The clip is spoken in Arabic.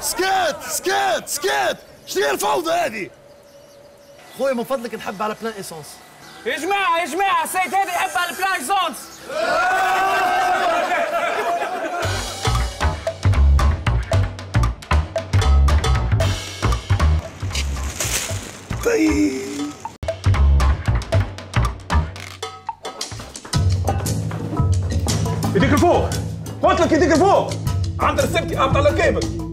سكت شنو هي الفوضى هذه؟ خويا من فضلك نحب على بلان ايسونس. يا جماعة السيد هذا يحب على البلان ايسونس. يديك لفوق، قلت لك يديك لفوق. عند السبتي ابطل الكيبل.